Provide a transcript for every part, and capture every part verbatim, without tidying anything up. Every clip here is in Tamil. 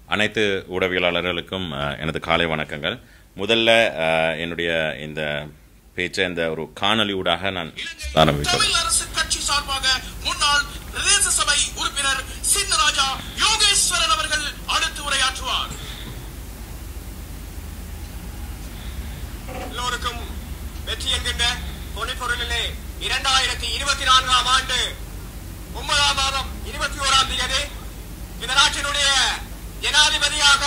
அனைத்து ஊடகவியலாளர்களுக்கும் எனது காலை வணக்கங்கள். முதல்ல என்னுடைய இந்த பேச்சை இந்த ஒரு காணொலி ஊடாக நான் ஆரம்பிக்கிறேன். அரசு கட்சி சார்பாக முன்னாள் பிரதேச சபை உறுப்பினர் சின்னராஜா யோகேஸ்வரன் அவர்கள் அடுத்து உரையாற்றுவார். எல்லோருக்கும் வெற்றி என்கின்ற பொன்னிப்பொருளிலே இரண்டாயிரத்தி இருபத்தி நான்காம் ஆண்டு ஒன்பதாம் மாதம் இருபத்தி ஓராம் தேதி இந்த நாட்டினுடைய ஜனாதிபதியாக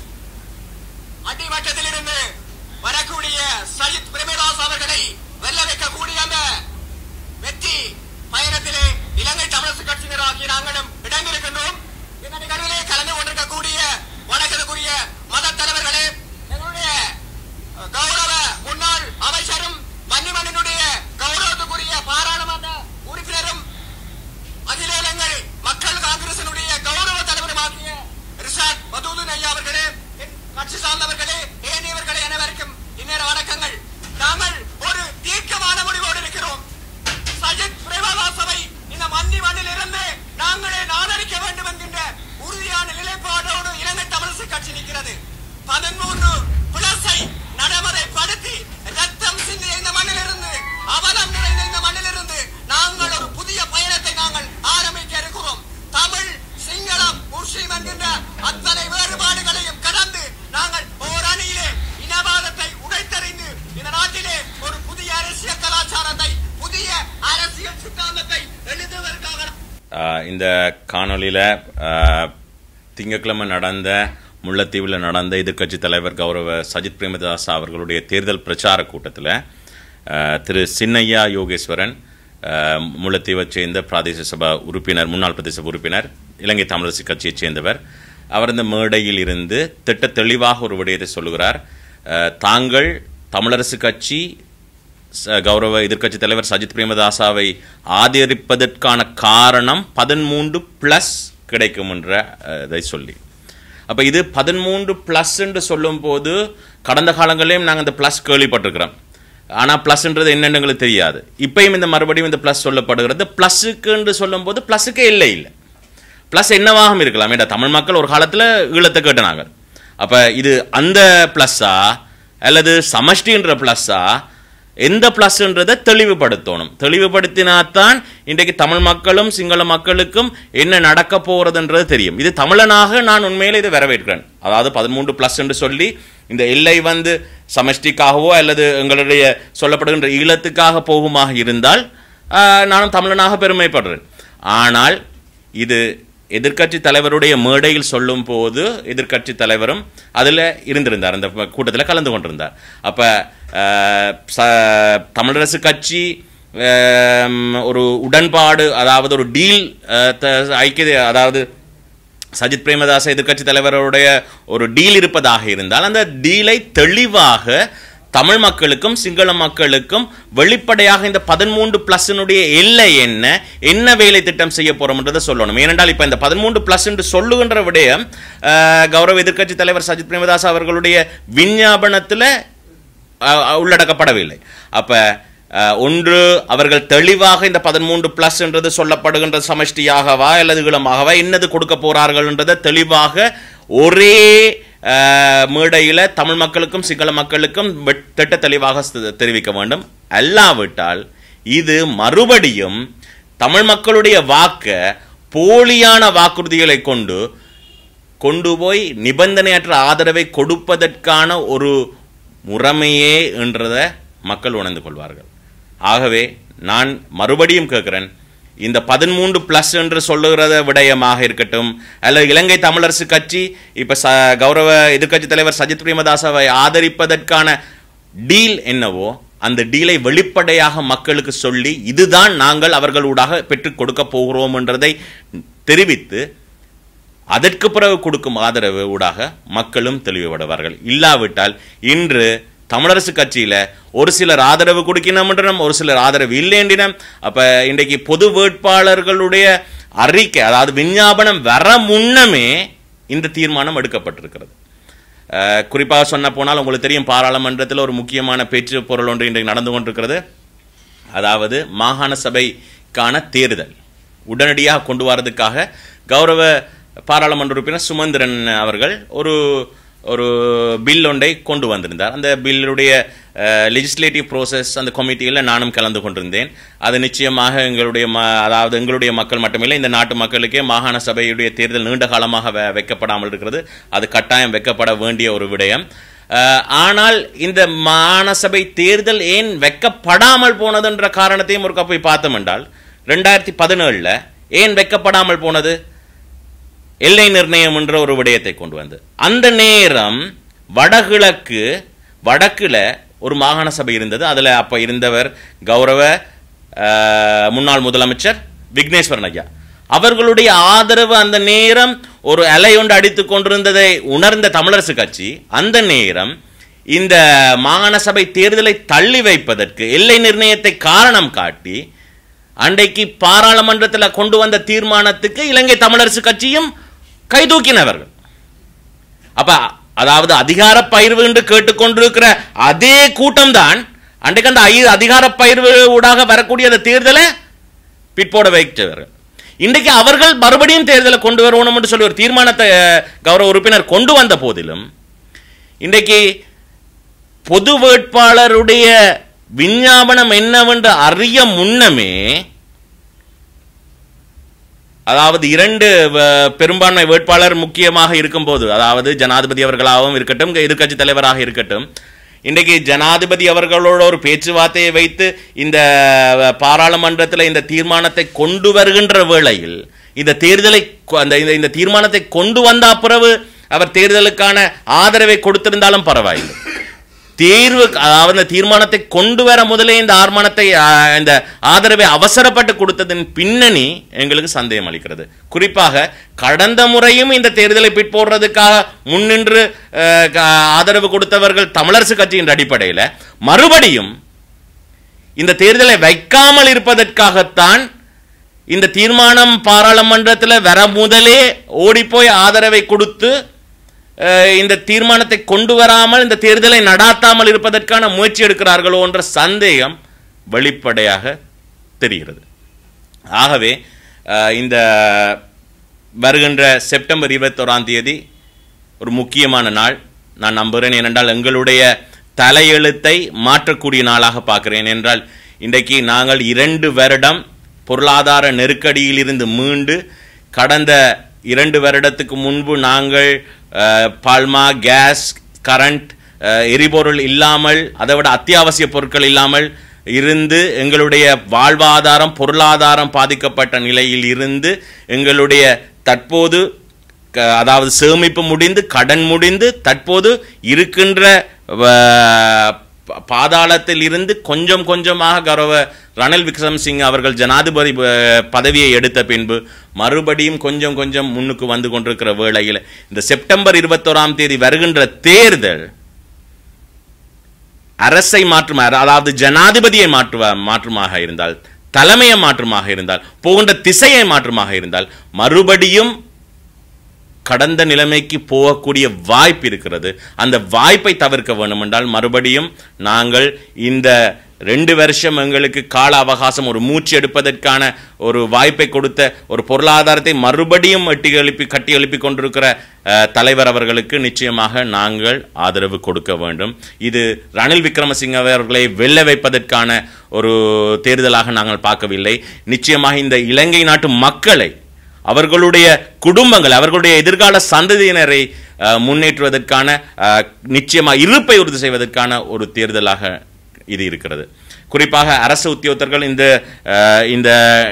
அடிமட்டத்திலிருந்து வரக்கூடிய சஜித் பிரேமதாஸ் அவர்களை வெல்ல வைக்கக்கூடிய அந்த வெற்றி பயணத்திலே இலங்கை தமிழரசு கட்சியினராகிய நாங்களும் இடங்கிருக்கின்றோம். இந்த நிகழ்விலே கலந்து கொண்டிருக்கக்கூடிய வணக்கத்துக்குரிய மத தலைவர்களே, எங்களுடைய கௌரவ முன்னாள் அமைச்சரும் மன்னிமண்ணினுடைய கௌரவத்துக்குரிய பாராளுமன்ற உறுப்பினரும் அகில இலங்கை மக்கள் காங்கிரசினுடைய கௌரவ தலைவருமாகிய ரிஷாட் மதூதுன் ஐயா அவர்களே, கட்சி சார்ந்தவர்களே, ஏனையவர்களே, அனைவருக்கும் இந்நேர வணக்கங்கள். நாங்கள் ஒரு தீர்க்கமான முடிவோடு இருக்கிறோம். சஜித் பிரேமதாசவை இந்த மன்னி மண்ணில் இருந்து நாங்களே ஆதரிக்க வேண்டும் என்கின்ற உறுதியான நிலைப்பாடோடு இலங்கை தமிழரசு கட்சி நிற்கிறது. பதிமூன்று பிளஸை நடைமுறைப்படுத்தி ரத்தம் சிந்திய இந்த மண்ணிலிருந்து, அவலம் நிறைந்த இந்த மண்ணிலிருந்து நாங்கள் ஒரு புதிய பயணத்தை நாங்கள் ஆரம்பிக்க இருக்கிறோம். தமிழ், சிங்களம், முஸ்லிம் என்கின்ற அத்தனை வேறுபாடுகளையும் கடந்து நாங்கள் ஓர் அணியிலே இனவாதத்தை உடைத்தறிந்து இந்த நாட்டிலே ஒரு புதிய அரசியல் கலாச்சாரத்தை, புதிய அரசியல் சித்தாந்தத்தை எழுதுவதற்காக இந்த காணொலியில திங்கட்கிழமை நடந்த முல்லைத்தீவில் நடந்த எதிர்க்கட்சி தலைவர் கௌரவ சஜித் பிரேமதாஸ் அவர்களுடைய தேர்தல் பிரச்சார கூட்டத்தில் திரு சின்னையா யோகேஸ்வரன், முல்லைத்தீவை சேர்ந்த பிராதேச சபா உறுப்பினர், முன்னாள் பிரதேச சபை உறுப்பினர், இலங்கை தமிழரசு கட்சியைச் சேர்ந்தவர், அவர் இந்த மேடையில் இருந்து திட்ட தெளிவாக ஒரு விடயத்தை சொல்லுகிறார். தாங்கள் தமிழரசு கட்சி கௌரவ எதிர்க்கட்சி தலைவர் சஜித் பிரேமதாசாவை ஆதரிப்பதற்கான காரணம் பதிமூன்று பிளஸ் கிடைக்கும் என்ற இதை சொல்லி, அப்போ இது பதிமூன்று பிளஸ் என்று சொல்லும் போது கடந்த காலங்களிலும் நாங்கள் இந்த பிளஸ் கேள்விப்பட்டிருக்கிறோம். ஆனால் பிளஸ்ன்றது என்னென்னு எங்களுக்கு தெரியாது. இப்பயும் இந்த மறுபடியும் இந்த பிளஸ் சொல்லப்படுகிறது. பிளஸுக்கு என்று சொல்லும் போது பிளஸுக்கே இல்லை இல்லை பிளஸ் என்னவாகவும் இருக்கலாம். ஏன்னா தமிழ் மக்கள் ஒரு காலத்தில் ஈழத்தை கேட்டனாங்க. அப்போ இது அந்த பிளஸ்ஸா அல்லது சமஷ்டின்ற பிளஸ்ஸா, எந்த பிளஸ்ன்றதை தெளிவுபடுத்தணும். தெளிவுபடுத்தினாத்தான் இன்றைக்கு தமிழ் மக்களும் சிங்கள மக்களுக்கும் என்ன நடக்க போகிறதுன்றது தெரியும். இது தமிழனாக நான் உண்மையிலே இதை வரவேற்கிறேன். அதாவது பதிமூன்று பிளஸ் என்று சொல்லி இந்த எல்லை வந்து சமஷ்டிக்காகவோ அல்லது எங்களுடைய சொல்லப்படுகின்ற ஈழத்துக்காக போகுமாக இருந்தால் நானும் தமிழனாக பெருமைப்படுறேன். ஆனால் இது எதிர்க்கட்சி தலைவருடைய மேடையில் சொல்லும் போது எதிர்க்கட்சி தலைவரும் அதில் இருந்திருந்தார், அந்த கூட்டத்தில் கலந்து கொண்டிருந்தார். அப்போ தமிழரசு கட்சி ஒரு உடன்பாடு, அதாவது ஒரு டீல் ஐக்கிய, அதாவது சஜித் பிரேமதாச எதிர்க்கட்சி தலைவருடைய ஒரு டீல் இருப்பதாக இருந்தால் அந்த டீலை தெளிவாக தமிழ் மக்களுக்கும் சிங்கள மக்களுக்கும் வெளிப்படையாக இந்த பதிமூன்று பிளஸினுடைய எல்லை என்ன, என்ன வேலை திட்டம் செய்ய போறோம்ன்றதை சொல்லணும். ஏனென்றால் இப்போ இந்த பதிமூன்று பிளஸ் என்று சொல்லுகின்ற விடயம் கௌரவ எதிர்க்கட்சி தலைவர் சஜித் பிரேமதாஸ் அவர்களுடைய விஞ்ஞாபனத்தில் உள்ளடக்கப்படவில்லை. அப்ப ஒன்று, அவர்கள் தெளிவாக இந்த பதிமூன்று பிளஸ் என்றது சொல்லப்படுகின்ற சமஷ்டியாகவா அல்லது ஈழமாகவா என்னது கொடுக்க போறார்கள் என்றதை தெளிவாக ஒரே மேடையில் தமிழ் மக்களுக்கும் சிங்கள மக்களுக்கும் திட்ட தெளிவாக தெரிவிக்க வேண்டும். அல்லாவிட்டால் இது மறுபடியும் தமிழ் மக்களுடைய வாக்க போலியான வாக்குறுதிகளை கொண்டு கொண்டு போய் நிபந்தனையற்ற ஆதரவை கொடுப்பதற்கான ஒரு முறைமையே என்றதை மக்கள் உணர்ந்து கொள்வார்கள். ஆகவே நான் மறுபடியும் கேட்கிறேன், இந்த பதிமூன்று பிளஸ் என்று சொல்லுகிறத விடயமாக இருக்கட்டும் அல்லது இலங்கை தமிழரசு கட்சி இப்ப கௌரவ எதிர்க்கட்சி தலைவர் சஜித் பிரேமதாசாவை ஆதரிப்பதற்கான டீல் என்னவோ அந்த டீலை வெளிப்படையாக மக்களுக்கு சொல்லி இதுதான் நாங்கள் அவர்களூடாக பெற்றுக் கொடுக்க போகிறோம் என்றதை தெரிவித்து அதற்கு பிறகு கொடுக்கும் ஆதரவு ஊடாக மக்களும் தெளிவுபடுவார்கள். இல்லாவிட்டால் இன்று தமிழரசு கட்சியில ஒரு சிலர் ஆதரவு கொடுக்கணும் என்றும் ஒரு சிலர் ஆதரவு இல்லை என்றும், அப்ப இன்றைக்கு பொது வேட்பாளர்களுடைய அறிக்கை, அதாவது விஞ்ஞாபனம் வர முன்னமே இந்த தீர்மானம் எடுக்கப்பட்டிருக்கிறது. குறிப்பாக சொன்ன போனால் உங்களுக்கு தெரியும், பாராளுமன்றத்தில் ஒரு முக்கியமான பேச்சு பொருள் ஒன்று இன்றைக்கு நடந்து கொண்டிருக்கிறது. அதாவது மாகாண சபைக்கான தேர்தல் உடனடியாக கொண்டு வரதுக்காக கௌரவ பாராளுமன்ற உறுப்பினர் சுமந்திரன் அவர்கள் ஒரு ஒரு பில் ஒன்றை கொண்டு வந்திருந்தார். அந்த பில்லுடைய லெஜிஸ்லேட்டிவ் ப்ரோசஸ் அந்த கமிட்டியில் நானும் கலந்து கொண்டிருந்தேன். அது நிச்சயமாக எங்களுடைய ம அதாவது எங்களுடைய மக்கள் மட்டுமில்லை, இந்த நாட்டு மக்களுக்கே மாகாண சபையுடைய தேர்தல் நீண்ட காலமாக வைக்கப்படாமல் இருக்கிறது. அது கட்டாயம் வைக்கப்பட வேண்டிய ஒரு விடயம். ஆனால் இந்த மாகாண சபை தேர்தல் ஏன் வைக்கப்படாமல் போனதுன்ற காரணத்தையும் ஒரு போய் பார்த்தோம் என்றால், ரெண்டாயிரத்தி பதினேழுல ஏன் வைக்கப்படாமல் போனது? எல்லை நிர்ணயம் என்ற ஒரு விடயத்தை கொண்டு வந்து அந்த நேரம் வடகிழக்கு வடக்குல ஒரு மாகாண சபை இருந்தது. அதுல அப்ப இருந்தவர் கௌரவ முன்னாள் முதலமைச்சர் விக்னேஸ்வரன் ஐயா. அவர்களுடைய ஆதரவு அந்த நேரம் ஒரு அலையொன்று அடித்துக் கொண்டிருந்ததை உணர்ந்த தமிழரசு கட்சி அந்த நேரம் இந்த மாகாண சபை தேர்தலை தள்ளி வைப்பதற்கு எல்லை நிர்ணயத்தை காரணம் காட்டி அன்றைக்கு பாராளுமன்றத்தில் கொண்டு வந்த தீர்மானத்துக்கு இலங்கை தமிழரசு கட்சியும் கைதூக்கினவர்கள். அப்ப அதாவது அதிகார பயிர்வு என்று கேட்டுக்கொண்டிருக்கிற அதே கூட்டம் தான் அன்றைக்கு அந்த அதிகார பயிர்வு ஊடாக வரக்கூடிய அந்த தேர்தலை பிற்போட வைத்தவர்கள். இன்றைக்கு அவர்கள் மறுபடியும் தேர்தலை கொண்டு வரணும் என்று சொல்லி ஒரு தீர்மானத்தை கௌரவ உறுப்பினர் கொண்டு வந்த போதிலும் இன்றைக்கு பொது வேட்பாளருடைய விஞ்ஞாபனம் என்னவென்று அறிய முன்னமே, அதாவது இரண்டு பெரும்பான்மை வேட்பாளர் முக்கியமாக இருக்கும்போது, அதாவது ஜனாதிபதி அவர்களாகவும் இருக்கட்டும் எதிர்க்கட்சி தலைவராக இருக்கட்டும், இன்றைக்கு ஜனாதிபதி அவர்களோட ஒரு பேச்சுவார்த்தையை வைத்து இந்த பாராளுமன்றத்தில் இந்த தீர்மானத்தை கொண்டு வருகின்ற வேளையில் இந்த தேர்தலை அந்த இந்த தீர்மானத்தை கொண்டு வந்த பிறகு அவர் தேர்தலுக்கான ஆதரவை கொடுத்திருந்தாலும் பரவாயில்லை. தேர்வு அதாவது தீர்மானத்தை கொண்டு வர முதலே இந்த ஆர்மானத்தை இந்த ஆதரவை அவசரப்பட்டு கொடுத்ததன் பின்னணி எங்களுக்கு சந்தேகம் அளிக்கிறது. குறிப்பாக கடந்த முறையும் இந்த தேர்தலை பிற்போடுறதுக்காக முன்னின்று ஆதரவு கொடுத்தவர்கள் தமிழரசு கட்சியின் அடிப்படையில் மறுபடியும் இந்த தேர்தலை வைக்காமல் இருப்பதற்காகத்தான் இந்த தீர்மானம் பாராளுமன்றத்தில் வர முதலே ஓடிப்போய் ஆதரவை கொடுத்து இந்த தீர்மானத்தை கொண்டு வராமல் இந்த தேர்தலை நடாத்தாமல் இருப்பதற்கான முயற்சி எடுக்கிறார்களோ என்ற சந்தேகம் வெளிப்படையாக தெரிகிறது. ஆகவே இந்த வருகின்ற செப்டம்பர் இருபத்தோராம் தேதி ஒரு முக்கியமான நாள் நான் நம்புகிறேன். ஏனென்றால் எங்களுடைய தலையெழுத்தை மாற்றக்கூடிய நாளாக பார்க்கிறேன். என்றால் இன்றைக்கு நாங்கள் இரண்டு வருடம் பொருளாதார நெருக்கடியில் இருந்து மீண்டு, கடந்த இரண்டு வருடத்துக்கு முன்பு நாங்கள் பால்மா, கேஸ், கரண்ட், எரிபொருள் இல்லாமல், அதை விட அத்தியாவசிய பொருட்கள் இல்லாமல் இருந்து எங்களுடைய வாழ்வாதாரம் பொருளாதாரம் பாதிக்கப்பட்ட நிலையில் இருந்து எங்களுடைய தற்போது அதாவது சேமிப்பு முடிந்து கடன் முடிந்து தற்போது இருக்கின்ற பாதாளத்தில் இருந்து கொஞ்சம் கொஞ்சமாக கௌரவ ரணில் விக்ரமசிங்க அவர்கள் ஜனாதிபதி பதவியை எடுத்த பின்பு மறுபடியும் கொஞ்சம் கொஞ்சம் முன்னுக்கு வந்து கொண்டிருக்கிற வேளையில் இந்த செப்டம்பர் இருபத்தோராம் தேதி வருகின்ற தேர்தல் அரசை மாற்றும், அதாவது ஜனாதிபதியை மாற்றுவ மாற்றுமாக இருந்தால், தலைமையை மாற்றுமாக இருந்தால், போகின்ற திசையை மாற்றுமாக இருந்தால் மறுபடியும் கடந்த நிலைமைக்கு போகக்கூடிய வாய்ப்பு இருக்கிறது. அந்த வாய்ப்பை தவிர்க்க வேண்டும் என்றால் மறுபடியும் நாங்கள் இந்த ரெண்டு வருஷம் எங்களுக்கு கால அவகாசம், ஒரு மூச்சு எடுப்பதற்கான ஒரு வாய்ப்பை கொடுத்த ஒரு பொருளாதாரத்தை மறுபடியும் எட்டி எழுப்பி கட்டி எழுப்பி கொண்டிருக்கிற தலைவர் அவர்களுக்கு நிச்சயமாக நாங்கள் ஆதரவு கொடுக்க வேண்டும். இது ரணில் விக்ரமசிங்க அவர்களை வெல்ல வைப்பதற்கான ஒரு தேர்தலாக நாங்கள் பார்க்கவில்லை. நிச்சயமாக இந்த இலங்கை நாட்டு மக்களை, அவர்களுடைய குடும்பங்கள், அவர்களுடைய எதிர்கால சந்ததியினரை முன்னேற்றுவதற்கான நிச்சயமாக இருப்பை உறுதி செய்வதற்கான ஒரு தேர்தலாக இது இருக்கிறது. குறிப்பாக அரசு உத்தியோகத்தர்கள் இந்த இந்த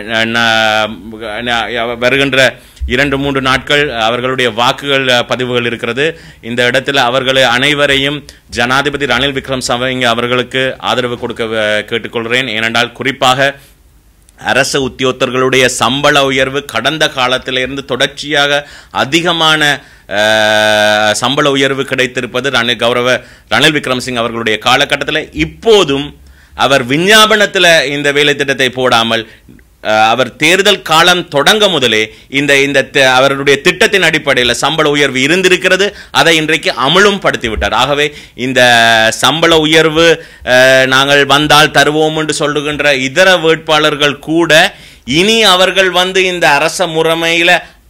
வருகின்ற இரண்டு மூன்று நாட்கள் அவர்களுடைய வாக்குகள் பதிவுகள் இருக்கிறது. இந்த இடத்துல அவர்களை அனைவரையும் ஜனாதிபதி ரணில் விக்ரமசிங்க அவர்களுக்கு ஆதரவு கொடுக்க கேட்டுக்கொள்கிறேன். ஏனென்றால் குறிப்பாக அரசு உத்தியோகத்தர்களுடைய சம்பள உயர்வு கடந்த காலத்திலிருந்து தொடர்ச்சியாக அதிகமான சம்பள உயர்வு கிடைத்திருப்பது ரணில் கௌரவ ரணில் விக்ரமசிங்க அவர்களுடைய காலகட்டத்தில். இப்போதும் அவர் விஞ்ஞாபனத்தில் இந்த வேலை திட்டத்தை போடாமல் அவர் தேர்தல் காலம் தொடங்க முதலே இந்த இந்த அவருடைய திட்டத்தின் அடிப்படையில் சம்பள உயர்வு இருந்திருக்கிறது. அதை இன்றைக்கு அமலும் படுத்திவிட்டார். ஆகவே இந்த சம்பள உயர்வு நாங்கள் வந்தால் தருவோம் என்று சொல்லுகின்ற இதர வேட்பாளர்கள் கூட இனி அவர்கள் வந்து இந்த அரச முறைமையில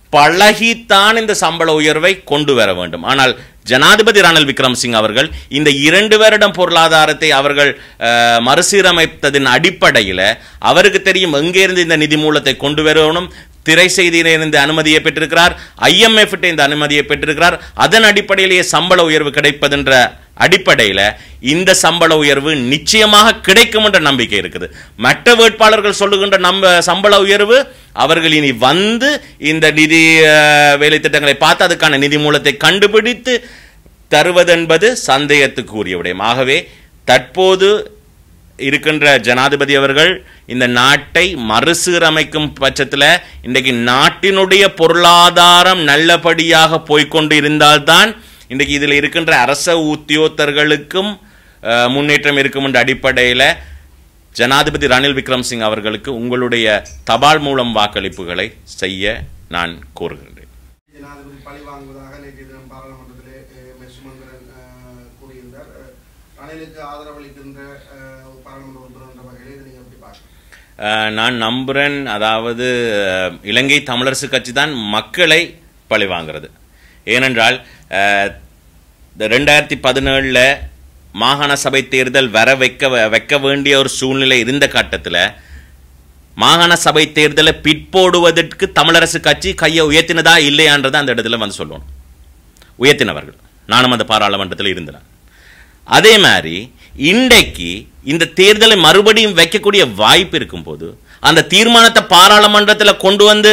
பழகித்தான் இந்த சம்பள உயர்வை கொண்டு வர வேண்டும். ஆனால் ஜனாதிபதி ரணில் விக்ரமசிங்க அவர்கள் இந்த இரண்டு வருடம் பொருளாதாரத்தை அவர்கள் மறுசீரமைத்ததின் அடிப்படையில் அவருக்கு தெரியும் எங்கே இருந்து இந்த நிதி மூலத்தை கொண்டு வரணும். திரை செய்தியிலிருந்து அனுமதியை பெற்றிருக்கிறார், ஐஎம்எஃப் இந்த அனுமதியை பெற்றிருக்கிறார். அதன் அடிப்படையிலேயே சம்பள உயர்வு கிடைப்பதென்ற அடிப்படையில் இந்த சம்பள உயர்வு நிச்சயமாக கிடைக்கும் என்ற நம்பிக்கை இருக்குது. மற்ற வேட்பாளர்கள் சொல்லுகின்ற நம்ம சம்பள உயர்வு அவர்கள் இனி வந்து இந்த நிதி வேலை திட்டங்களை பார்த்து அதுக்கான நிதி மூலத்தை கண்டுபிடித்து தருவதென்பது சந்தேகத்துக்குரிய விடயம். ஆகவே தற்போது இருக்கின்ற ஜனாதிபதி அவர்கள் இந்த நாட்டை மறுசீரமைக்கும் பட்சத்தில் இன்றைக்கு நாட்டினுடைய பொருளாதாரம் நல்லபடியாக போய்கொண்டு இருந்தால்தான் இன்றைக்கு இதில் இருக்கின்ற அரச உத்தியோகத்தர்களுக்கும் முன்னேற்றம் இருக்கும் என்ற அடிப்படையில் ஜனாதிபதி ரணில் விக்ரமசிங்க அவர்களுக்கு உங்களுடைய தபால் மூலம் வாக்களிப்புகளை செய்ய நான் கோருகின்றேன். ஜனாதிபதி பழி வாங்குவதாக நேற்று தினம் பாராளுமன்றத்திலே மெசுமந்திரன் கூறியிருந்தார். ரணிலுக்கு ஆதரவளிக்கின்ற பாராளுமன்ற உறுப்பினர் என்ற வகையில் இதை நீங்கள் எப்படி பார்க்க? நான் நம்புகிறேன், அதாவது இலங்கை தமிழரசு கட்சி தான் மக்களை பழி வாங்கிறது. ஏனென்றால் ரெண்டாயிரத்தி பதினேழில் மாகாண சபை தேர்தல் வர வைக்க வைக்க வேண்டிய ஒரு சூழ்நிலை இருந்த கட்டத்தில் மாகாண சபை தேர்தலை பிற்போடுவதற்கு தமிழரசு கட்சி கையை உயர்த்தினதா இல்லையான்றதை அந்த இடத்துல வந்து சொல்லணும். உயர்த்தினவர்கள் நானும் அந்த பாராளுமன்றத்தில் இருந்தேன். அதே மாதிரி இன்றைக்கு இந்த தேர்தலை மறுபடியும் வைக்கக்கூடிய வாய்ப்பு இருக்கும்போது அந்த தீர்மானத்தை பாராளுமன்றத்தில் கொண்டு வந்து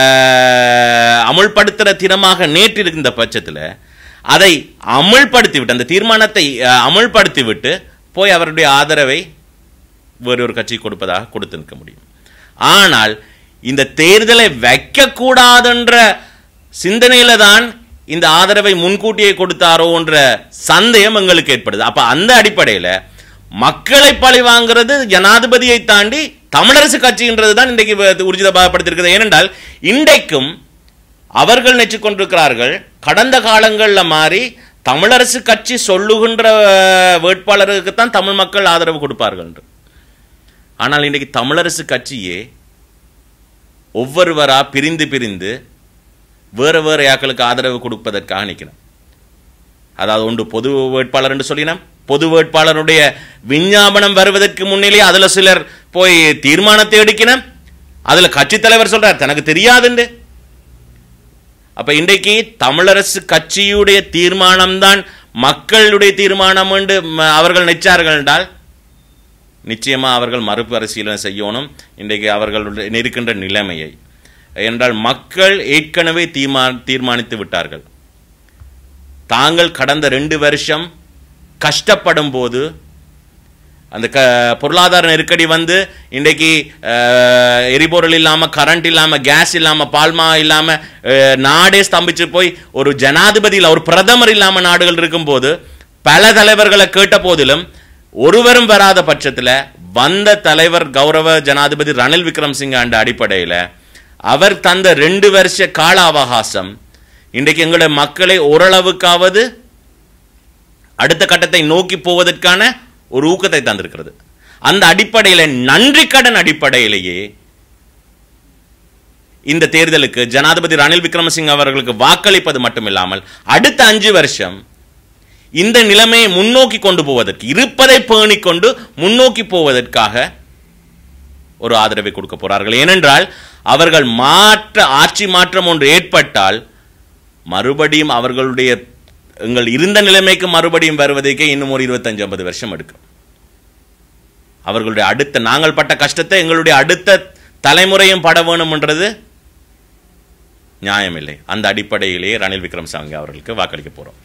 அமுல்படுத்துகிற தினமாக நேற்று இருக்கின்ற பட்சத்தில் அதை அமுல்படுத்திவிட்டு அந்த தீர்மானத்தை அமுல்படுத்திவிட்டு போய் அவருடைய ஆதரவை வேறொரு கட்சி கொடுப்பதாக கொடுத்து நிற்க முடியும். ஆனால் இந்த தேர்தலை வைக்கக்கூடாதுன்ற சிந்தனையில தான் இந்த ஆதரவை முன்கூட்டியே கொடுத்தாரோ என்ற சந்தேகம் எங்களுக்கு ஏற்படுது. அப்ப அந்த அடிப்படையில் மக்களை பழி வாங்கிறது ஜனாதிபதியை தாண்டி தமிழரசு கட்சின்றது தான் இன்றைக்கு உறுதிப்படுத்திருக்கிறது. ஏனென்றால் இன்றைக்கும் அவர்கள் நினைச்சு கொண்டிருக்கிறார்கள் கடந்த காலங்களில் மாறி தமிழரசு கட்சி சொல்லுகின்ற வேட்பாளருக்கு தான் தமிழ் மக்கள் ஆதரவு கொடுப்பார்கள் என்று. ஆனால் இன்றைக்கு தமிழரசு கட்சியே ஒவ்வொருவரா பிரிந்து பிரிந்து வேறு வேறு யாக்களுக்கு ஆதரவு கொடுப்பதற்காக நிற்கணும். அதாவது ஒன்று பொது வேட்பாளர் என்று சொல்லினோம், பொது வேட்பாளருடைய விஞ்ஞாபனம் வருவதற்கு முன்னிலே அதில் சிலர் போய் தீர்மானத்தை எடுக்கணும், அதில் கட்சி தலைவர் சொல்றார் தனக்கு தெரியாதுண்டு. அப்ப இன்றைக்கு தமிழரசு கட்சியுடைய தீர்மானம்தான் மக்களுடைய தீர்மானம் என்று அவர்கள் நினைச்சார்கள் என்றால் நிச்சயமா அவர்கள் மறுபரிசீலனை செய்யணும் இன்றைக்கு அவர்கள் இருக்கின்ற நிலைமையை. என்றால் மக்கள் ஏற்கனவே தீர்மா தீர்மானித்து விட்டார்கள். தாங்கள் கடந்த ரெண்டு வருஷம் கஷ்டப்படும் போது அந்த க பொருளாதார நெருக்கடி வந்து இன்றைக்கு எரிபொருள் இல்லாமல், கரண்ட் இல்லாமல், கேஸ் இல்லாமல், பால்மா இல்லாமல் நாடே ஸ்தம்பிச்சு போய் ஒரு ஜனாதிபதியில் ஒரு பிரதமர் இல்லாமல் நாடுகள் இருக்கும்போது பல தலைவர்களை கேட்ட போதிலும் ஒருவரும் வராத பட்சத்தில் வந்த தலைவர் கௌரவ ஜனாதிபதி ரணில் விக்ரமசிங்க என்ற அடிப்படையில் அவர் தந்த ரெண்டு வருஷ கால அவகாசம் இன்றைக்கு எங்களுடைய மக்களை ஓரளவுக்காவது அடுத்த கட்டத்தை நோக்கி போவதற்கான ஒரு ஊக்கத்தை தந்திருக்கிறது. அந்த அடிப்படையில் நன்றி கடன் அடிப்படையிலேயே இந்த தேர்தலுக்கு ஜனாதிபதி ரணில் விக்ரமசிங்க அவர்களுக்கு வாக்களிப்பது மட்டுமில்லாமல் அடுத்த அஞ்சு வருஷம் இந்த நிலைமையை முன்னோக்கி கொண்டு போவதற்கு, இருப்பதை பேணிக்கொண்டு முன்னோக்கி போவதற்காக ஒரு ஆதரவை கொடுக்க போறார்கள். ஏனென்றால் அவர்கள் மாற்ற ஆட்சி மாற்றம் ஒன்று ஏற்பட்டால் மறுபடியும் அவர்களுடைய எங்கள் இருந்த நிலைமைக்கு மறுபடியும் வருவதற்கே இன்னும் ஒரு இருபத்தஞ்சு ஐம்பது வருஷம் எடுக்கும். அவர்களுடைய அடுத்த நாங்கள் பட்ட கஷ்டத்தை எங்களுடைய அடுத்த தலைமுறையும் பட வேணும் என்றது நியாயமில்லை. அந்த அடிப்படையிலேயே ரணில் விக்ரமசிங்கே அவர்களுக்கு வாக்களிக்க போறோம்.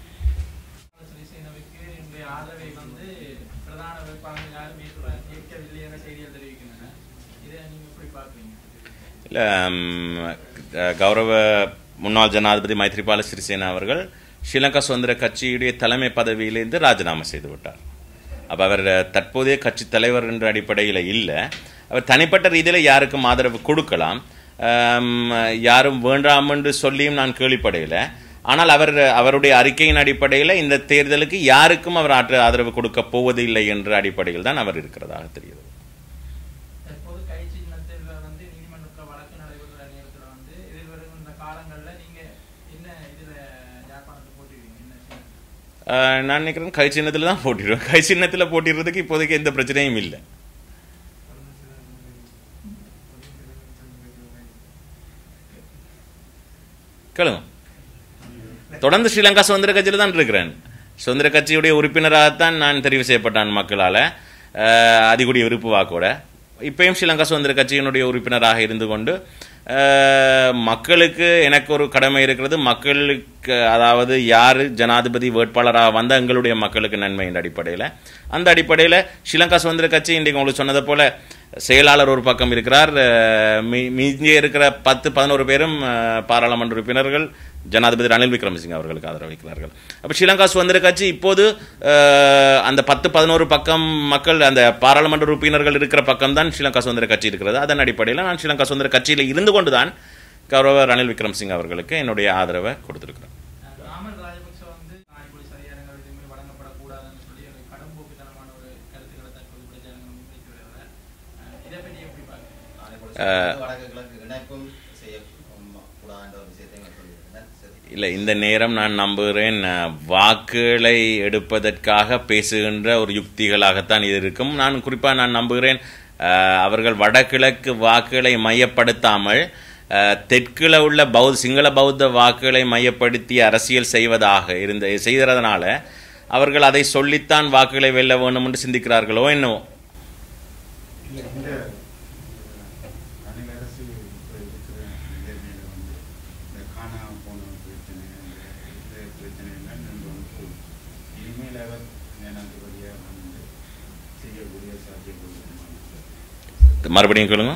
இல்லை, கௌரவ முன்னாள் ஜனாதிபதி மைத்ரிபால சிறிசேனா அவர்கள் ஸ்ரீலங்கா சுதந்திர கட்சியுடைய தலைமை பதவியிலிருந்து ராஜினாமா செய்து விட்டார். அப்போ அவர் தற்போதைய கட்சி தலைவர் என்ற அடிப்படையில் இல்லை, அவர் தனிப்பட்ட ரீதியில் யாருக்கும் ஆதரவு கொடுக்கலாம், யாரும் வேண்டாம் என்று சொல்லியும் நான் கேள்விப்படையில. ஆனால் அவர் அவருடைய அறிக்கையின் அடிப்படையில் இந்த தேர்தலுக்கு யாருக்கும் அவர் ஆற்று ஆதரவு கொடுக்க போவதில்லை என்ற அடிப்படையில் தான் அவர் இருக்கிறதாக தெரிகிறது. நான் நினைக்கிறேன் கை சின்னத்தில் தான் போட்டிடுவேன். கை சின்னத்தில் போட்டிடுறதுக்கு இப்போதைக்கு எந்த பிரச்சனையும் இல்லை. கேளுங்க. தொடர்ந்து ஸ்ரீலங்கா சுதந்திர கட்சியில் தான் இருக்கிறேன். சுதந்திர கட்சியுடைய உறுப்பினராகத்தான் நான் தெரிவு செய்யப்பட்டான் மக்களால், அதிகூடிய விருப்பு வாக்கோட. இப்பயும் ஸ்ரீலங்கா சுதந்திர கட்சியினுடைய உறுப்பினராக இருந்து கொண்டு மக்களுக்கு எனக்கு ஒரு கடமை இருக்கிறது. மக்களுக்கு, அதாவது யார் ஜனாதிபதி வேட்பாளராக வந்த எங்களுடைய மக்களுக்கு நன்மை என்ற அடிப்படையில், அந்த அடிப்படையில் ஸ்ரீலங்கா சுதந்திர கட்சி இன்றைக்கு உங்களுக்கு சொன்னதை போல செயலாளர் ஒரு பக்கம் இருக்கிறார். மீஞ்சி இருக்கிற பத்து பதினோரு பேரும் பாராளுமன்ற உறுப்பினர்கள் ஜனாதிபதி ரணில் விக்ரமசிங்க அவர்களுக்கு ஆதரவளிக்கிறார்கள். அப்போ ஸ்ரீலங்கா சுதந்திர கட்சி இப்போது அந்த பத்து பதினோரு பக்கம் மக்கள், அந்த பாராளுமன்ற உறுப்பினர்கள் இருக்கிற பக்கம் தான் ஸ்ரீலங்கா சுதந்திர கட்சி இருக்கிறது. அதன் அடிப்படையில் நான் ஸ்ரீலங்கா சுதந்திர கட்சியில் இருந்து கொண்டு தான் கௌரவ ரணில் விக்ரமசிங்க அவர்களுக்கு என்னுடைய ஆதரவை கொடுத்திருக்கிறேன். இல்லை, இந்த நேரம் நான் நம்புகிறேன் வாக்குகளை எடுப்பதற்காக பேசுகின்ற ஒரு யுக்திகளாகத்தான் இது இருக்கும். நான் குறிப்பாக நான் நம்புகிறேன் அவர்கள் வடகிழக்கு வாக்குகளை மையப்படுத்தாமல் தெற்கில் உள்ள பௌத்த சிங்கள பௌத்த வாக்குகளை மையப்படுத்தி அரசியல் செய்வதாக இருந்த செய்கிறதுனால அவர்கள் அதை சொல்லித்தான் வாக்குகளை வெல்ல வேண்டும் என்று சிந்திக்கிறார்களோ என்னவோ. மறுபடியும் கேளுங்க.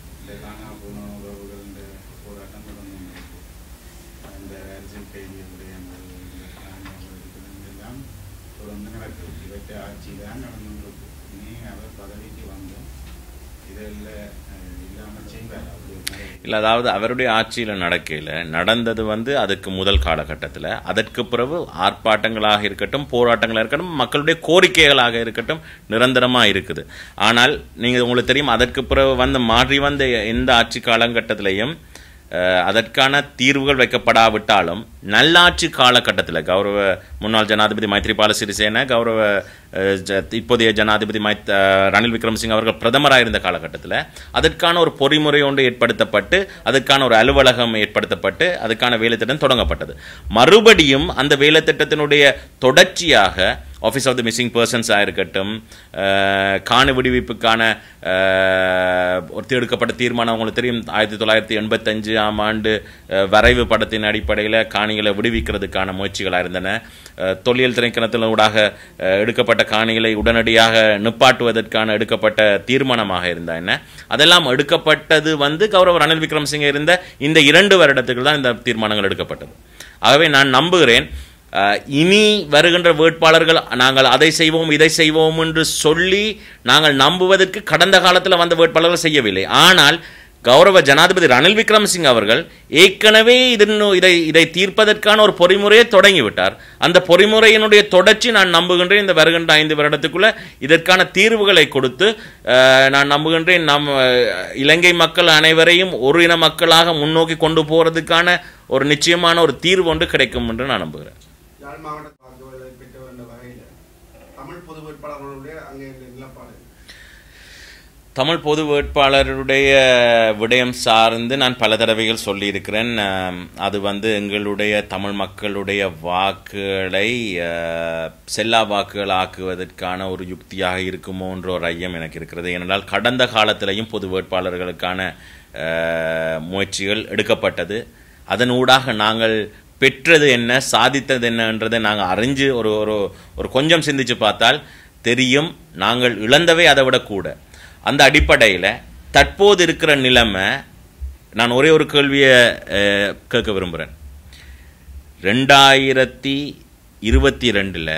இல்லை, அதாவது அவருடைய ஆட்சியில் நடக்கையில் நடந்தது வந்து அதுக்கு முதல் காலகட்டத்தில், அதற்கு பிறகு ஆர்ப்பாட்டங்களாக இருக்கட்டும், போராட்டங்களாக இருக்கட்டும், மக்களுடைய கோரிக்கைகளாக இருக்கட்டும் நிரந்தரமாக இருக்குது. ஆனால் நீங்கள் உங்களுக்கு தெரியும், அதற்கு பிறகு வந்து மாறி வந்த எந்த ஆட்சி காலகட்டத்திலையும் அதற்கான தீர்வுகள் வைக்கப்படாவிட்டாலும் நல்லாட்சி காலகட்டத்தில் கௌரவ முன்னாள் ஜனாதிபதி மைத்ரிபால சிறிசேன, கௌரவ இப்போதைய ஜனாதிபதி மைத் ரணில் விக்ரமசிங்க அவர்கள் பிரதமராக இருந்த காலகட்டத்தில் அதற்கான ஒரு பொறிமுறை ஒன்று ஏற்படுத்தப்பட்டு, அதுக்கான ஒரு அலுவலகம் ஏற்படுத்தப்பட்டு, அதுக்கான வேலை திட்டம் தொடங்கப்பட்டது. மறுபடியும் அந்த வேலை திட்டத்தினுடைய தொடர்ச்சியாக ஆஃபீஸ் ஆஃப் த மிஸ்ஸிங் பர்சன்ஸாக இருக்கட்டும், காணி விடுவிப்புக்கான ஒரு எடுக்கப்பட்ட தீர்மானம் உங்களுக்கு தெரியும், ஆயிரத்தி தொள்ளாயிரத்தி எண்பத்தஞ்சு ஆம் ஆண்டு வரைவு படத்தின் அடிப்படையில் காணிகளை விடுவிக்கிறதுக்கான முயற்சிகளாக இருந்தன. தொல்லியல் திணைக்களத்தினூடாக எடுக்கப்பட்ட காணிகளை உடனடியாக நிப்பாட்டுவதற்கான எடுக்கப்பட்ட தீர்மானமாக இருந்தா என்ன, அதெல்லாம் எடுக்கப்பட்டது வந்து கௌரவ ரணில் விக்ரமசிங்க இருந்த இந்த இரண்டு வருடத்துக்கு தான் இந்த தீர்மானங்கள் எடுக்கப்பட்டது. ஆகவே நான் நம்புகிறேன் இனி வருகின்ற வேட்பாளர்கள் நாங்கள் அதை செய்வோம் இதை செய்வோம் என்று சொல்லி நாங்கள் நம்புவதற்கு கடந்த காலத்தில் வந்த வேட்பாளர்கள் செய்யவில்லை. ஆனால் கௌரவ ஜனாதிபதி ரணில் விக்ரமசிங்க அவர்கள் ஏற்கனவே இதை இதை தீர்ப்பதற்கான ஒரு பொறிமுறையை தொடங்கிவிட்டார். அந்த பொறிமுறையினுடைய தொடர்ச்சி நான் நம்புகின்றேன் இந்த வருகின்ற ஐந்து வருடத்துக்குள்ள இதற்கான தீர்வுகளை கொடுத்து நான் நம்புகின்றேன் நம் இலங்கை மக்கள் அனைவரையும் ஒரு இன மக்களாக முன்னோக்கி கொண்டு போறதுக்கான ஒரு நிச்சயமான ஒரு தீர்வு ஒன்று கிடைக்கும் என்று நான் நம்புகிறேன். தமிழ் பொது வேட்பாளருடைய விடயம் சார்ந்து நான் பல தடவைகள் சொல்லியிருக்கிறேன். அது வந்து எங்களுடைய தமிழ் மக்களுடைய வாக்குகளை செல்லா வாக்குகள் ஆக்குவதற்கான ஒரு யுக்தியாக இருக்குமோன்ற ஒரு ஐயம் எனக்கு இருக்கிறது. ஏனென்றால் கடந்த காலத்திலையும் பொது வேட்பாளர்களுக்கான முயற்சிகள் எடுக்கப்பட்டது. அதன் ஊடாக நாங்கள் பெற்றது என்ன, சாதித்தது என்னன்றதை நாங்கள் அறிஞ்சு ஒரு ஒரு கொஞ்சம் சிந்திச்சு பார்த்தால் தெரியும், நாங்கள் இழந்தவை அதை விட கூட. அந்த அடிப்படையில் தற்போது இருக்கிற நிலைமை, நான் ஒரே ஒரு கேள்வியை கேட்க விரும்புகிறேன். ரெண்டாயிரத்தி இருபத்தி ரெண்டில்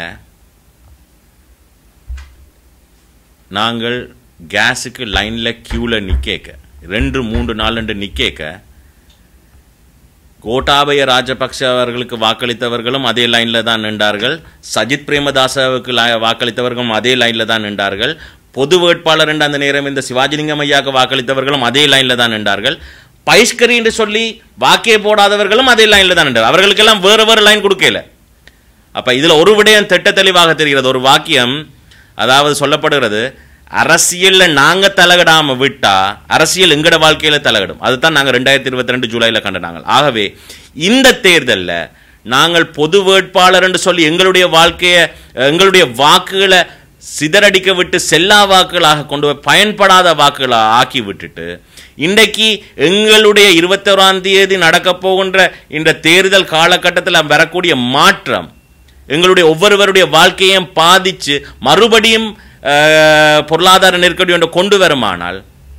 நாங்கள் கேஸுக்கு லைனில் கியூவில் நிற்க ரெண்டு மூன்று நாள் ரெண்டு நிற்க கோட்டாபய ராஜபக்ஷ அவர்களுக்கு வாக்களித்தவர்களும் அதே லைனில் தான் நின்றார்கள். சஜித் பிரேமதாசவுக்கு வாக்களித்தவர்களும் அதே லைனில் தான் நின்றார்கள். பொது வேட்பாளர் என்று அந்த நேரம் இந்த சிவாஜிலிங்கம் ஐயாவுக்கு வாக்களித்தவர்களும் அதே லைனில் தான் நின்றார்கள். பைஸ்கரி என்று சொல்லி வாக்கே போடாதவர்களும் அதே லைனில் தான் நின்றார். அவர்களுக்கெல்லாம் வேறு வேறு லைன் கொடுக்கல. அப்போ இதில் ஒரு விடயம் திட்ட தெளிவாக தெரிகிறது. ஒரு வாக்கியம் அதாவது சொல்லப்படுகிறது, அரசியலில் நாங்கள் தலையிடாமல் விட்டால் அரசியல் எங்கட வாழ்க்கையில் தலையிடும். அதுதான் நாங்கள் ரெண்டாயிரத்தி இருபத்தி ரெண்டு ஜூலையில் கண்டனாங்க. ஆகவே இந்த தேர்தலில் நாங்கள் பொது வேட்பாளர் என்று சொல்லி எங்களுடைய வாழ்க்கையை எங்களுடைய வாக்குகளை சிதறடிக்க விட்டு செல்லா வாக்குகளாக கொண்டு போய் பயன்படாத வாக்குகளாக ஆக்கி விட்டுட்டு இன்றைக்கு எங்களுடைய இருபத்தோராம் தேதி நடக்க போகின்ற இந்த தேர்தல் காலகட்டத்தில் வரக்கூடிய மாற்றம் எங்களுடைய ஒவ்வொருவருடைய வாழ்க்கையையும் பாதித்து மறுபடியும் பொருளாதார நெருக்கடி ஒன்று கொண்டு வருமானால்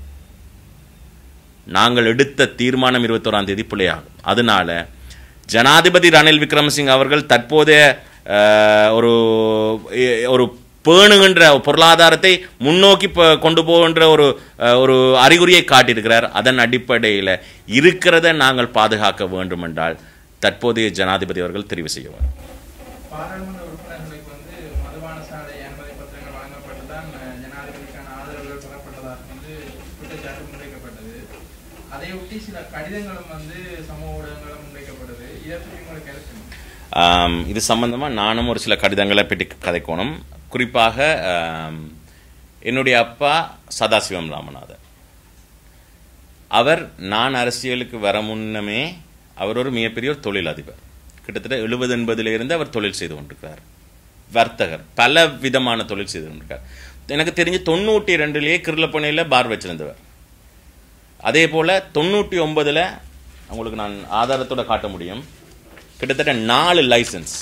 நாங்கள் எடுத்த தீர்மானம் இருபத்தோராம் தேதி பிள்ளையாகும். அதனால ஜனாதிபதி ரணில் விக்ரமசிங்க அவர்கள் தற்போதைய ஒரு ஒரு பேணுகின்ற பொருளாதாரத்தை முன்னோக்கி கொண்டு போகின்ற ஒரு ஒரு அறிகுறியை காட்டியிருக்கிறார். அதன் அடிப்படையில் இருக்கிறத நாங்கள் பாதுகாக்க வேண்டும் என்றால் தற்போதைய ஜனாதிபதி அவர்கள் தெரிவு செய்ய வேண்டும். பாராளுமன்ற உறுப்பினர்களுக்கு வந்து மதுபான சாலை அனுமதி பத்திரங்கள் வழங்கப்பட்டுதான் ஜனாதிபதிக்கான ஆதரவுகள் பெறப்பட்டதாக வந்து குற்றச்சாட்டு முன்வைக்கப்பட்டது. அதையொட்டி சில கடிதங்களும் வந்து சமூக ஊடகங்களும் முன்வைக்கப்பட்டது. இதை பற்றி உங்களுக்கு கருத்து? இது சம்பந்தமாக நானும் ஒரு சில கடிதங்களை பற்றி கதைக்கணும். குறிப்பாக என்னுடைய அப்பா சதாசிவம் ராமநாதன், அவர் நான் அரசியலுக்கு வர முன்னமே அவர் ஒரு மிகப்பெரிய ஒரு தொழிலதிபர். கிட்டத்தட்ட எழுபது எண்பதுலேருந்து அவர் தொழில் செய்து கொண்டிருக்கிறார். வர்த்தகர், பல விதமான தொழில் செய்து கொண்டிருக்கார். எனக்கு தெரிஞ்சு தொண்ணூற்றி ரெண்டுலேயே கிருளப்பனையில் பார் வச்சிருந்தவர். அதே போல் தொண்ணூற்றி ஒன்பதில் அவங்களுக்கு நான் ஆதாரத்தோடு காட்ட முடியும், கிட்டத்தட்ட நாலு லைசன்ஸ்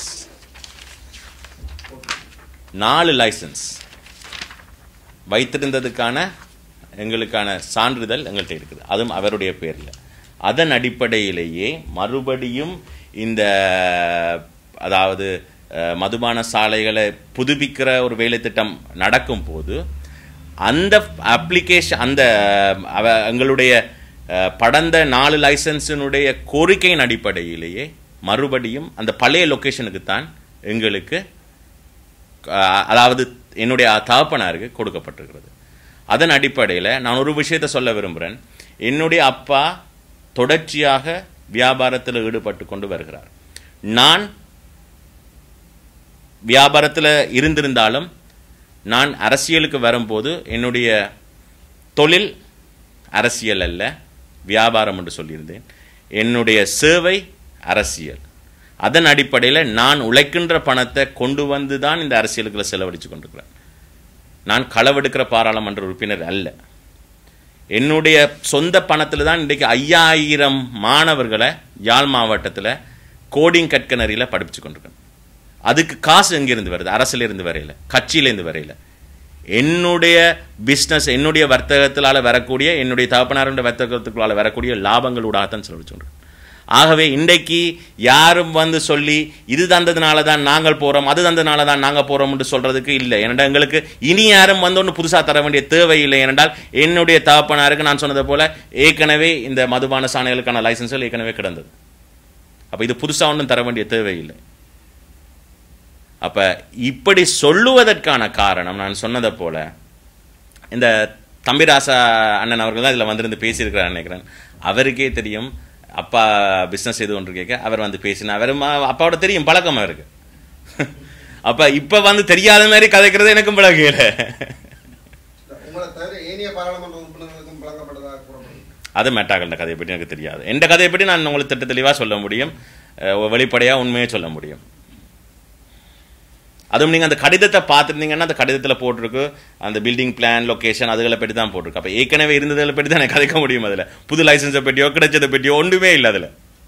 நாலு லைசன்ஸ் வைத்திருந்ததுக்கான எங்களுக்கான சான்றிதழ் எங்கள்கிட்ட இருக்குது. அதுவும் அவருடைய பேரில். அதன் அடிப்படையிலேயே மறுபடியும் இந்த அதாவது மதுபான சாலைகளை புதுப்பிக்கிற ஒரு வேலை திட்டம் நடக்கும் போது அந்த அப்ளிகேஷன் அந்த எங்களுடைய படந்த நாலு லைசன்ஸினுடைய கோரிக்கையின் அடிப்படையிலேயே மறுபடியும் அந்த பழைய லொக்கேஷனுக்கு தான் எங்களுக்கு அதாவது என்னுடைய தகப்பனாருக்கு கொடுக்கப்பட்டிருக்கிறது. அதன் அடிப்படையில் நான் ஒரு விஷயத்தை சொல்ல விரும்புகிறேன். என்னுடைய அப்பா தொடர்ச்சியாக வியாபாரத்தில் ஈடுபட்டு கொண்டு வருகிறார். நான் வியாபாரத்தில் இருந்திருந்தாலும் நான் அரசியலுக்கு வரும்போது என்னுடைய தொழில் அரசியல் அல்ல, வியாபாரம் என்று சொல்லியிருந்தேன். என்னுடைய சேவை அரசியல். அதன் அடிப்படையில் நான் உழைக்கின்ற பணத்தை கொண்டு வந்து தான் இந்த அரசியலுக்குள்ள செலவழித்து கொண்டிருக்கிறேன். நான் களவெடுக்கிற பாராளுமன்ற உறுப்பினர் அல்ல. என்னுடைய சொந்த பணத்தில் தான் இன்றைக்கு ஐயாயிரம் மாணவர்களை யாழ் மாவட்டத்தில் கோடிங் கற்கனரியில் படிப்பிச்சு கொண்டிருக்கேன். அதுக்கு காசு எங்கிருந்து வருது? அரசிலிருந்து வரையில், கட்சியிலேருந்து வரையில். என்னுடைய பிஸ்னஸ், என்னுடைய வர்த்தகத்தினால் வரக்கூடிய, என்னுடைய தகப்பனாருடைய வர்த்தகத்துக்குள்ளால் வரக்கூடிய லாபங்களூடாகத்தான் செலவழிச்சு கொண்டிருக்கேன். ஆகவே இன்றைக்கு யாரும் வந்து சொல்லி இது தந்ததுனால தான் நாங்கள் போகிறோம், அது தந்ததுனால தான் நாங்கள் போகிறோம் என்று சொல்கிறதுக்கு இல்லை. ஏனென்றால் எங்களுக்கு இனி யாரும் வந்து ஒன்று புதுசாக தர வேண்டிய தேவையில்லை. ஏனென்றால் என்னுடைய தகப்பனாருக்கு நான் சொன்னது போல் ஏற்கனவே இந்த மதுபான சாலைகளுக்கான லைசன்ஸ்கள் ஏற்கனவே கிடந்தது. அப்போ இது புதுசாக ஒன்றும் தர வேண்டிய தேவையில்லை. அப்போ இப்படி சொல்லுவதற்கான காரணம் நான் சொன்னதை போல் இந்த தம்பிராசா அண்ணன் அவர்கள் தான் இதில் வந்திருந்து பேசியிருக்கிறார் நினைக்கிறேன். அவருக்கே தெரியும் அப்பா பிஸ்னஸ் செய்து கொண்டு கேட்க அவர் வந்து பேசினா, அவர் அப்பாவோட தெரியும், பழக்கம் அவருக்கு. அப்போ இப்போ வந்து தெரியாத மாதிரி கதைக்கிறது எனக்கும் பழகையில. அது மேட்டாக்கள கதையை பற்றி எனக்கு தெரியாது. எந்த கதையை பற்றி நான் உங்களுக்கு திட்ட தெளிவாக சொல்ல முடியும், வெளிப்படையாக உண்மையை சொல்ல முடியும். அதுவும் நீங்கள் அந்த கடிதத்தை பார்த்துருந்தீங்கன்னா அந்த கடிதத்தில் போட்டிருக்கு அந்த பில்டிங் பிளான், லொக்கேஷன், அதுகளை பற்றி தான் போட்டிருக்கு. அப்போ ஏற்கனவே இருந்ததில் பற்றி தான் எனக்கு கதைக்க முடியும். அதில் புது லைசன்ஸை பற்றியோ கிடைச்சதை பற்றியோ ஒன்றுமே இல்லை. அதில்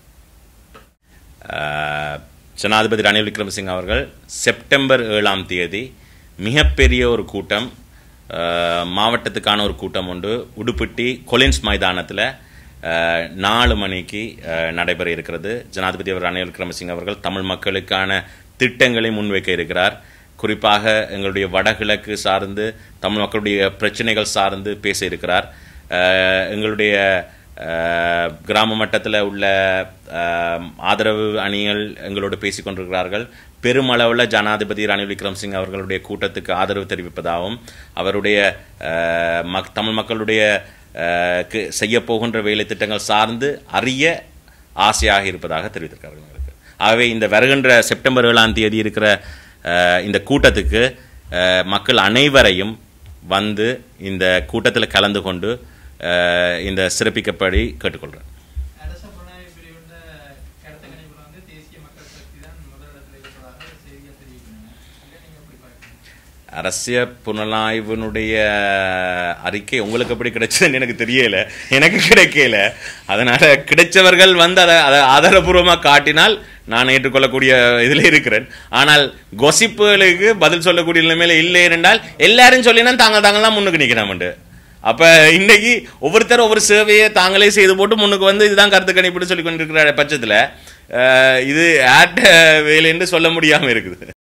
ஜனாதிபதி ரணில் விக்ரமசிங்க அவர்கள் செப்டம்பர் ஏழாம் தேதி மிகப்பெரிய ஒரு கூட்டம், மாவட்டத்துக்கான ஒரு கூட்டம் உண்டு, உடுப்பிட்டி கொலின்ஸ் மைதானத்தில் நாலு மணிக்கு நடைபெற இருக்கிறது. ஜனாதிபதி அவர் ரணில் விக்ரமசிங்க அவர்கள் தமிழ் மக்களுக்கான திட்டங்களை முன்வைக்க இருக்கிறார். குறிப்பாக எங்களுடைய வடகிழக்கு சார்ந்து தமிழ் மக்களுடைய பிரச்சனைகள் சார்ந்து பேச இருக்கிறார். எங்களுடைய கிராம மட்டத்தில் உள்ள ஆதரவு அணிகள் எங்களோடு பேசிக்கொண்டிருக்கிறார்கள். பெருமளவில் ஜனாதிபதி ரணில் விக்ரமசிங்க அவர்களுடைய கூட்டத்துக்கு ஆதரவு தெரிவிப்பதாகவும் அவருடைய தமிழ் மக்களுடைய செய்ய போகின்ற வேலை திட்டங்கள் சார்ந்து அறிய ஆசையாக இருப்பதாக தெரிவித்திருக்கிறார்கள். ஆகவே இந்த வருகின்ற செப்டம்பர் ஏழாம் தேதி இருக்கிற இந்த கூட்டத்துக்கு மக்கள் அனைவரையும் வந்து இந்த கூட்டத்தில் கலந்து கொண்டு இந்த சிறப்பிக்கப்படி கேட்டுக்கொள்கிறேன். அரசியல் புலனாய்வினுடைய அறிக்கை உங்களுக்கு எப்படி கிடைச்சதுன்னு எனக்கு தெரியல, எனக்கு கிடைக்கல. அதனால கிடைச்சவர்கள் வந்து அதை அதை ஆதாரபூர்வமாக காட்டினால் நான் ஏற்றுக்கொள்ளக்கூடிய இதில் இருக்கிறேன். ஆனால் கொசிப்புகளுக்கு பதில் சொல்லக்கூடிய நிலைமையில இல்லை என்றால் எல்லாரும் சொல்லினா தாங்கள் தாங்கள் தான் முன்னுக்கு நிற்கிறாமண்டு. அப்போ இன்னைக்கு ஒவ்வொருத்தரும் ஒவ்வொரு சேவையை தாங்களே செய்து போட்டு முன்னுக்கு வந்து இதுதான் கருத்து கணிப்புன்னு சொல்லி கொண்டிருக்கிற பட்சத்தில் இது ஆட்ட வேலை என்று சொல்ல முடியாமல் இருக்குது.